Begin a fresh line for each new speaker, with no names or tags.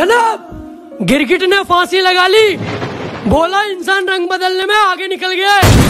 जनाब, गिरगिट ने फांसी लगा ली, बोला इंसान रंग बदलने में आगे निकल गया है।